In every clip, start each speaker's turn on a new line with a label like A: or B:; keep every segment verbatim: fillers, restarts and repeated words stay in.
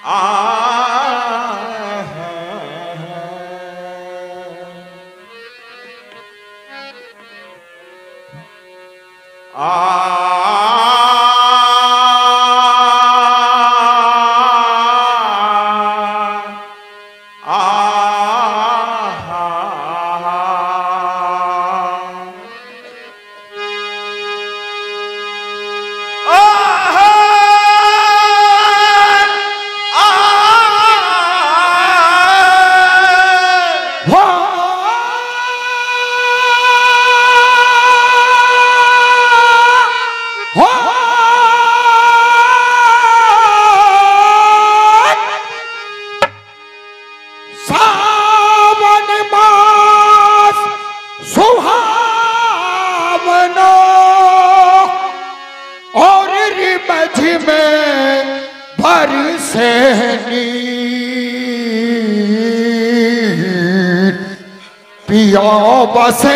A: पिया बसे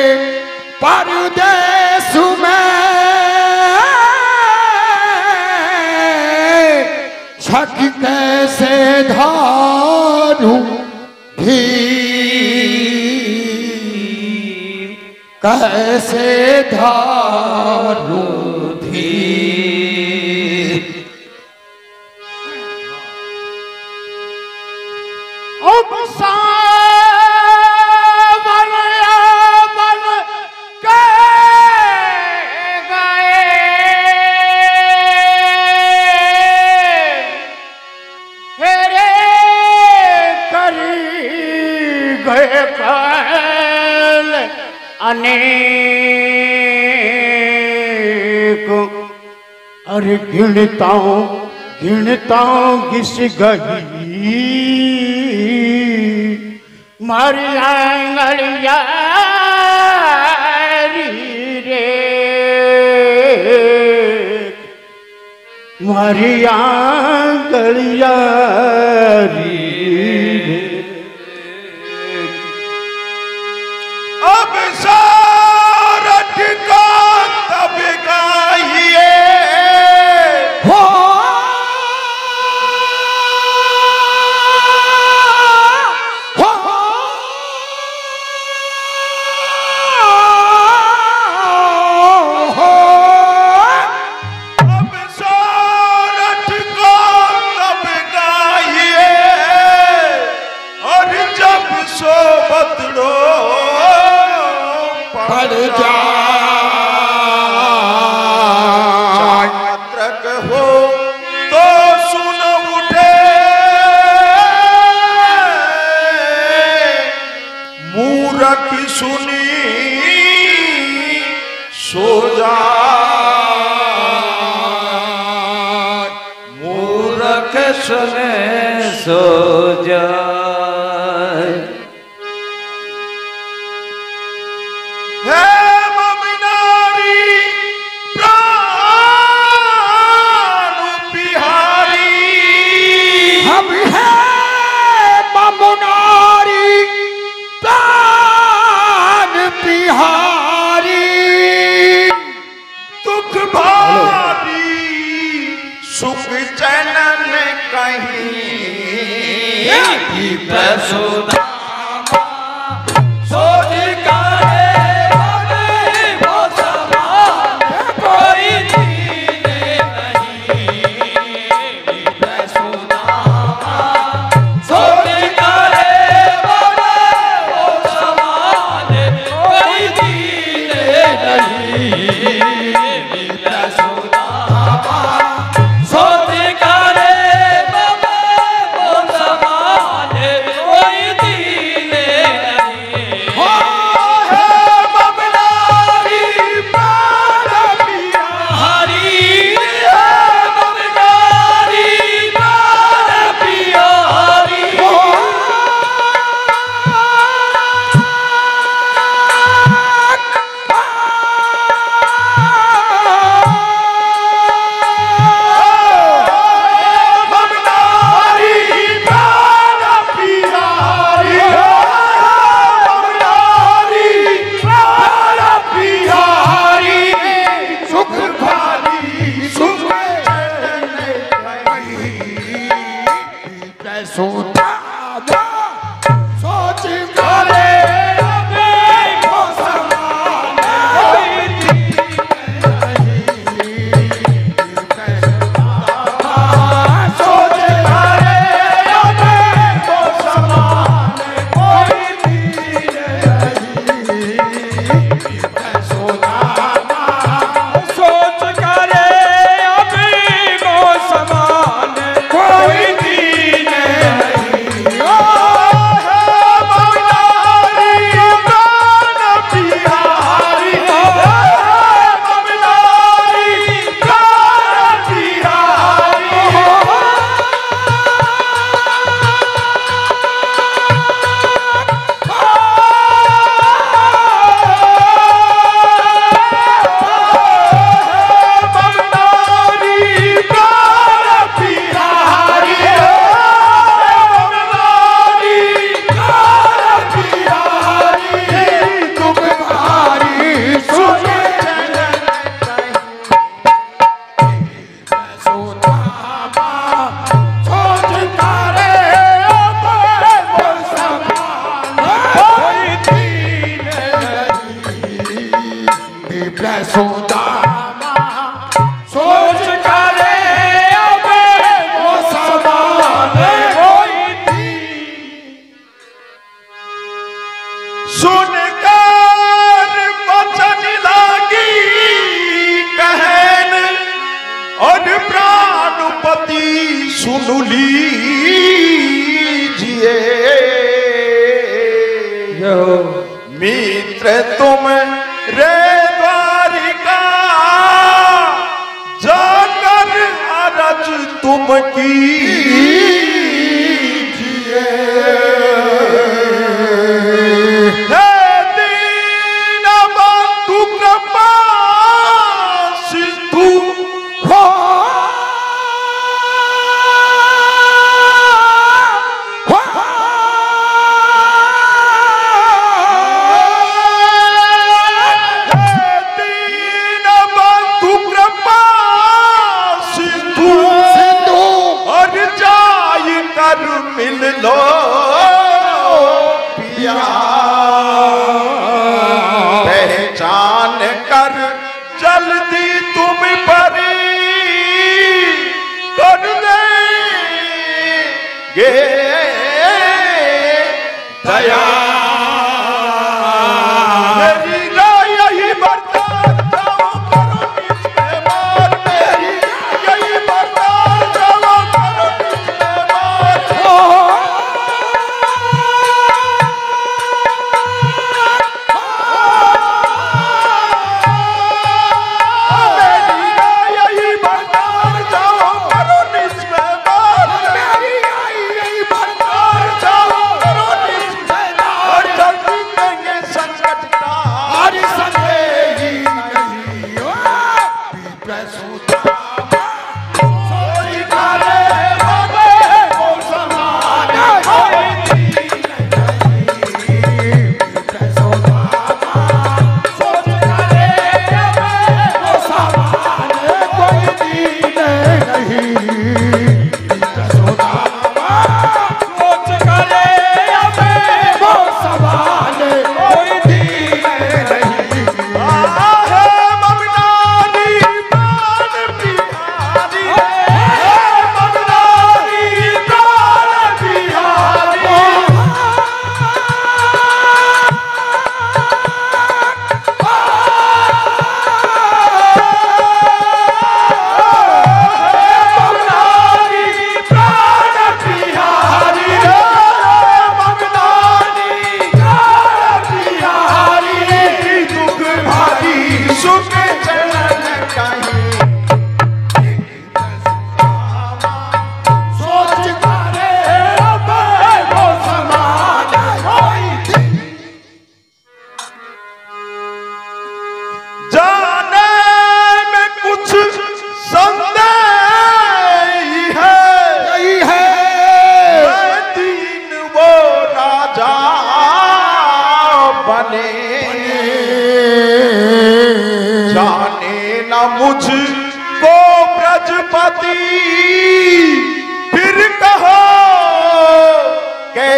A: परदेस में छक कैसे धारूं धीर, कैसे धारूं धीर।
B: अब अनेक अरे गिनता हूँ गिनता हूँ घिस गई मारी आंगलिया रे, मारी आंगलिया रे।
A: अब सारठ को तब गाइए हो, हो, हो। अब सारठ को तब गाइए और जब सो बदलो पड़ जाए मात्रक हो तो सुन उठे मूरख सुनी सो जाए, मूरख सुने सो जाए। दुख भारी सुख चैन कहीं प्रसुदा
C: सोच करे बाबा वो समान कोई दी
A: सुदामा सोच करे अभी को समान कोई सोच करे अभी को समान कोई सुदामा सोच करे अभी को समान कोई दीन नहीं। ओ है ममदारी प्राण बिहारी, ओ है ममदारी प्राण बिहारी। सुदामा सोच करे अबे वो समान कोई थी। सुनकर वचन लागी कहन और प्राणपति सुन लीजिए। मित्र तुम रे द्वारिका जाकर अरज तुम कीजिए। हे दीन बंधु कृपा सिंधु हो, मिल लो पिया पहचान कर जल्दी तुम परी कर देंगे दया। मेरी राय यही बरदान जाओ करो इसमें मार, मेरी यही बरदान जाओ करो इसमें मार।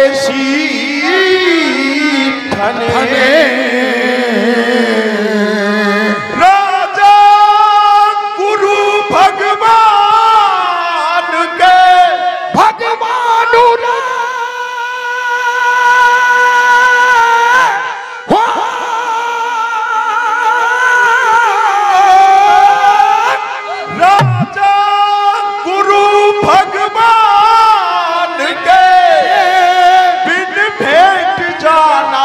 A: धने राजा गुरु भगवान के
B: भगवान
A: राजा गुरु भगवान के बिन भेंट जाना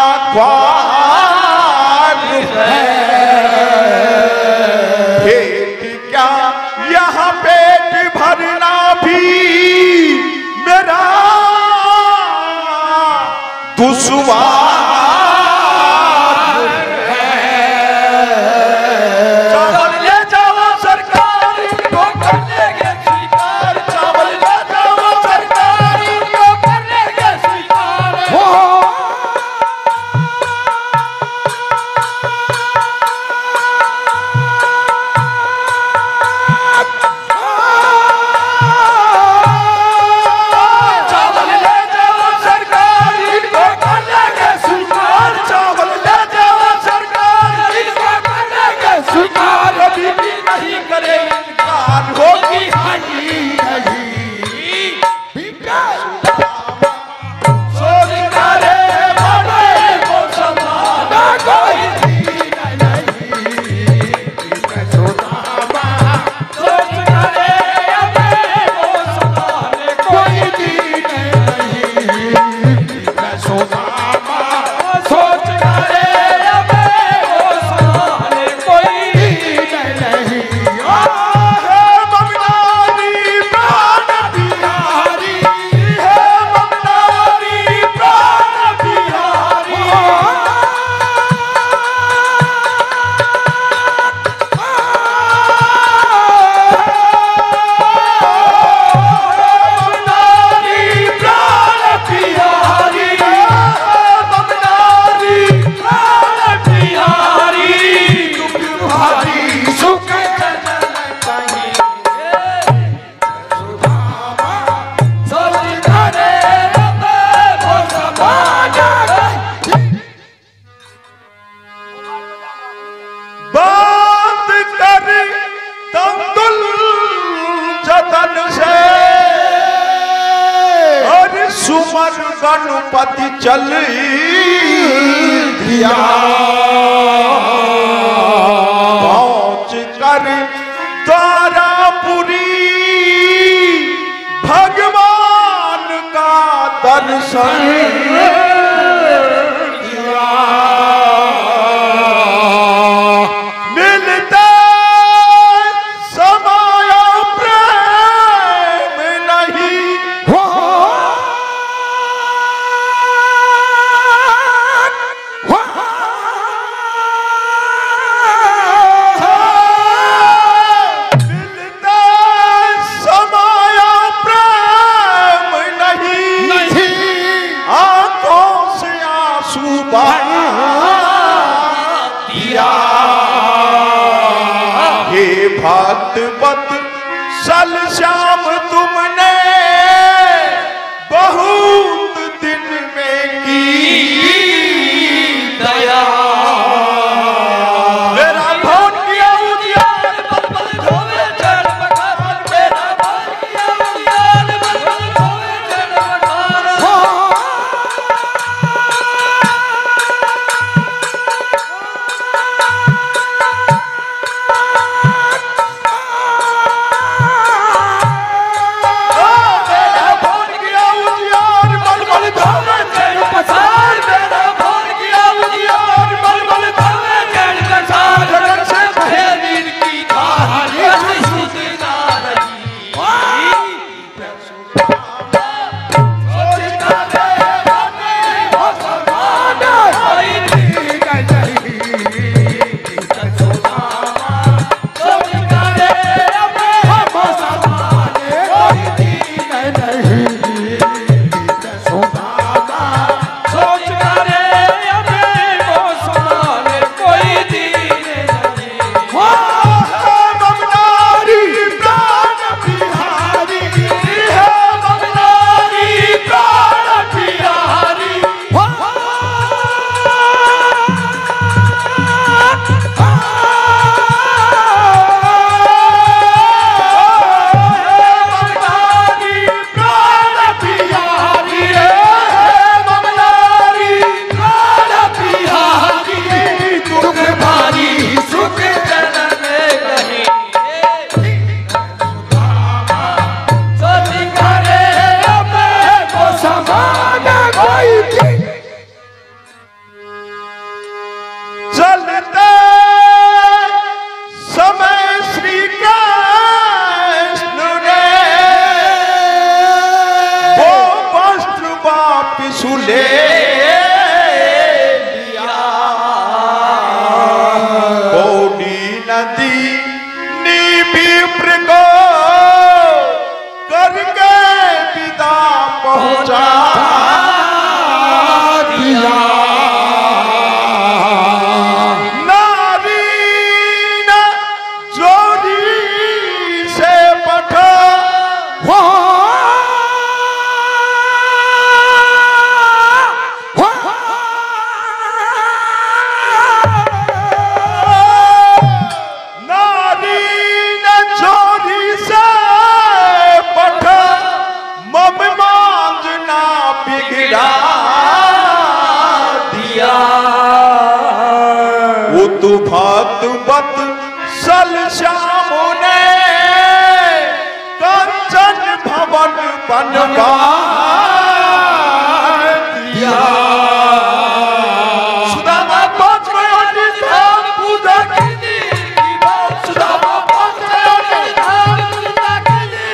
A: ख्वार है। भेंट क्या यहाँ पेट भरना भी मेरा दुश्वार है। चावल ले जाओ सरकार इनको कर लेंगे स्वीकार। चावल ले जाओ सरकार इनको कर लेंगे स्वीकार। चावल ले जाओ सरकार इनको कर लेंगे स्वीकार। चावल ले जाओ सरकार इनको कर लेंगे स्वीकार। कभी भी नहीं करे इनकार होगी हानि नहीं। सोच करे बड़े को समाना कोई दीन नहीं। सोच करे अबे को समाने कोई दीन नहीं। सोच करे अबे को समाने कोई दीन नहीं। है ममनारी प्राण बिहारी है ममनारी प्राण बिहारी। ममनारी प्राण बिहारी ममनारी प्राण बिहारी। दुख भारी सुख सोच करे अबे वो समाना बात कर तंदुल जतन से और सुमर गणपति चल दिया। पहुंच कर तारापुरी भगवान का दर्शन किया। मिलते समाया प्रेम नहीं। मिलते समाया प्रेम नहीं। आंखों से आंसू बहा दिया। हे भक्त बत सल श्याम तुमने बहुत दिन में की दया। मेरा भोन किया उजियार बल बल धोवे चढ़ बखार। मेरा भोन किया उजियार बल बल धोवे चढ़ बखार। बनवा दिया। सुदामा पहुंच गया निधान पूजा की दी, सुदामा पहुंच गया निधान पूजा की दी।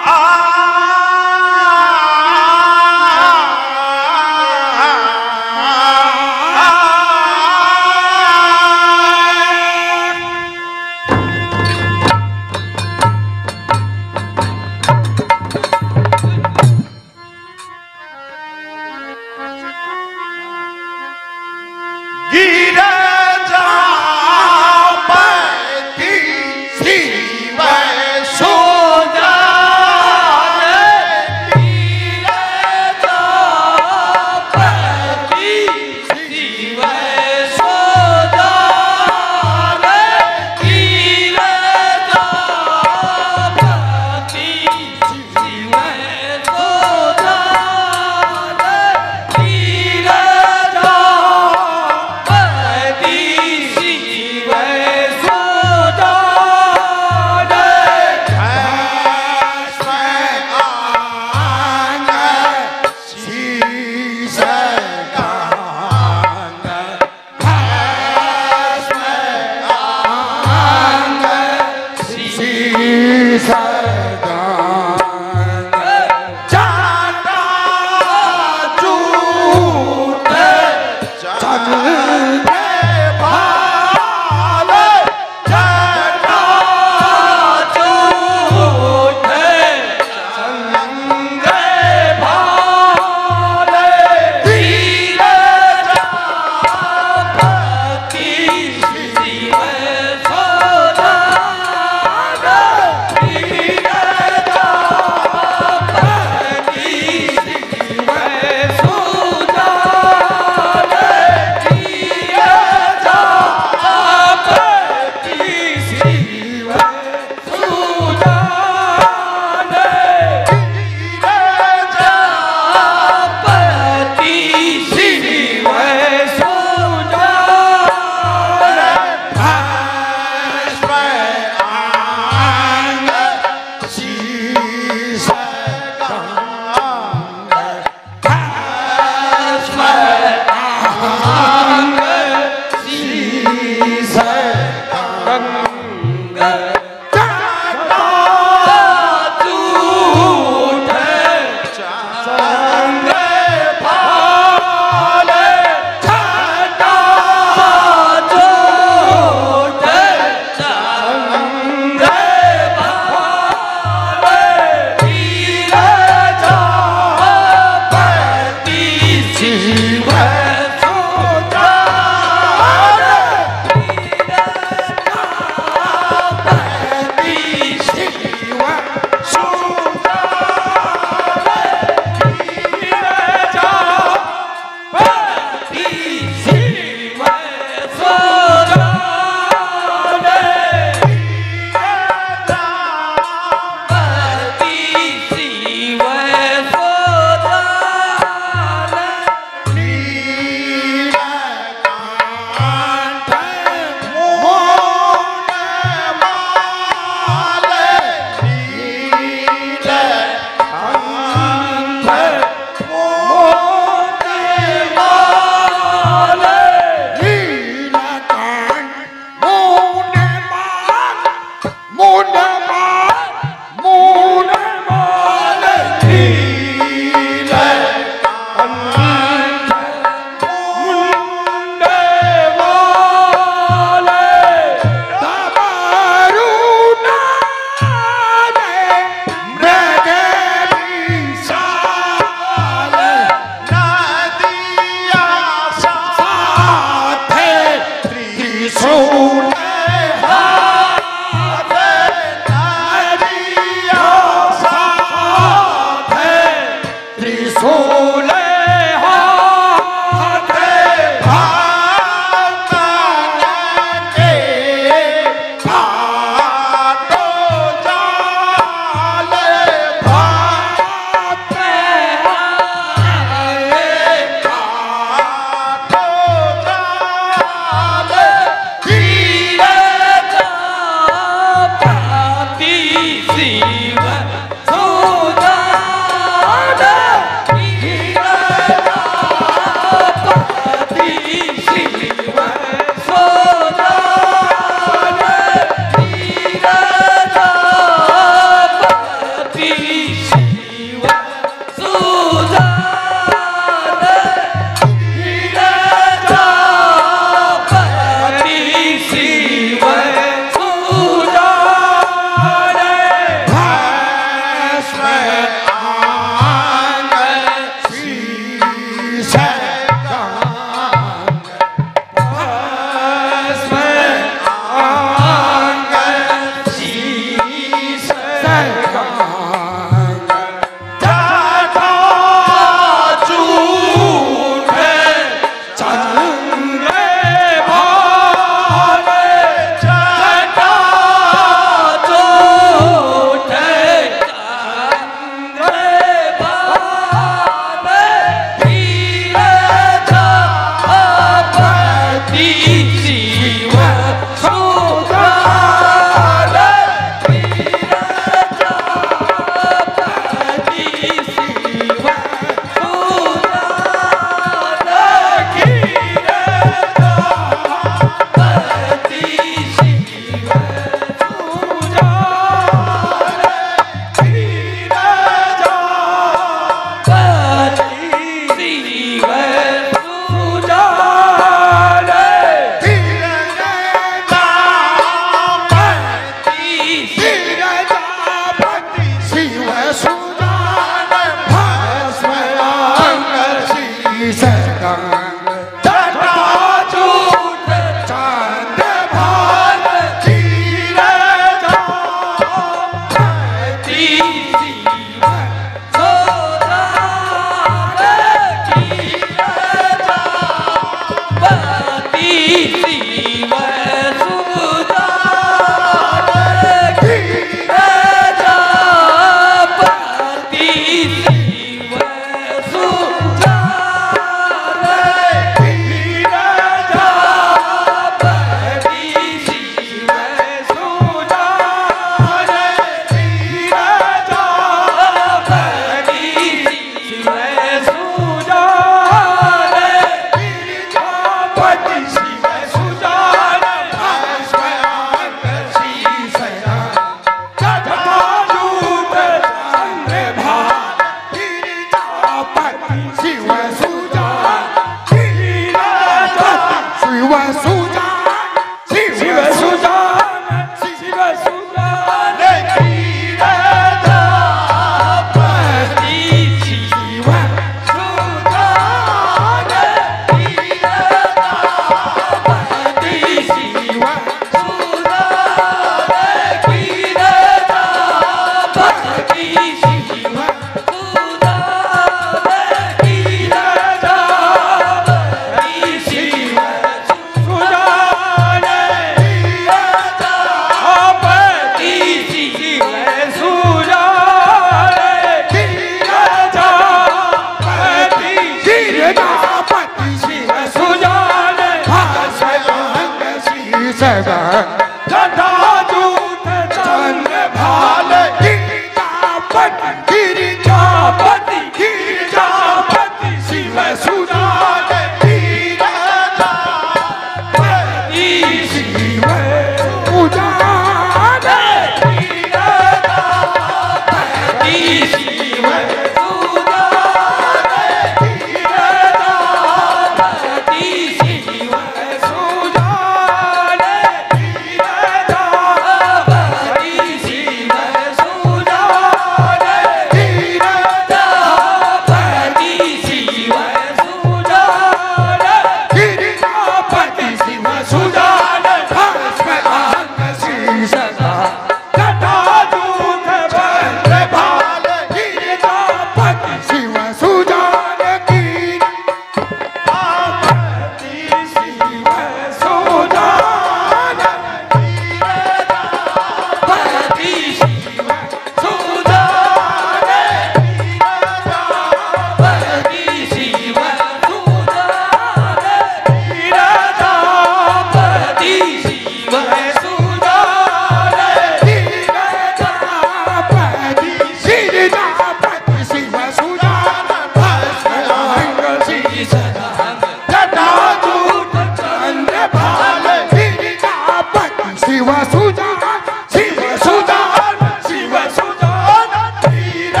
B: सुजान शिव सुजान शिव सुजान धीरे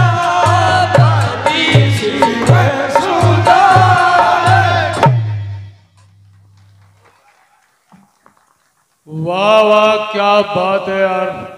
B: धावती शिव सुजान।
C: वाह वाह क्या बात है यार।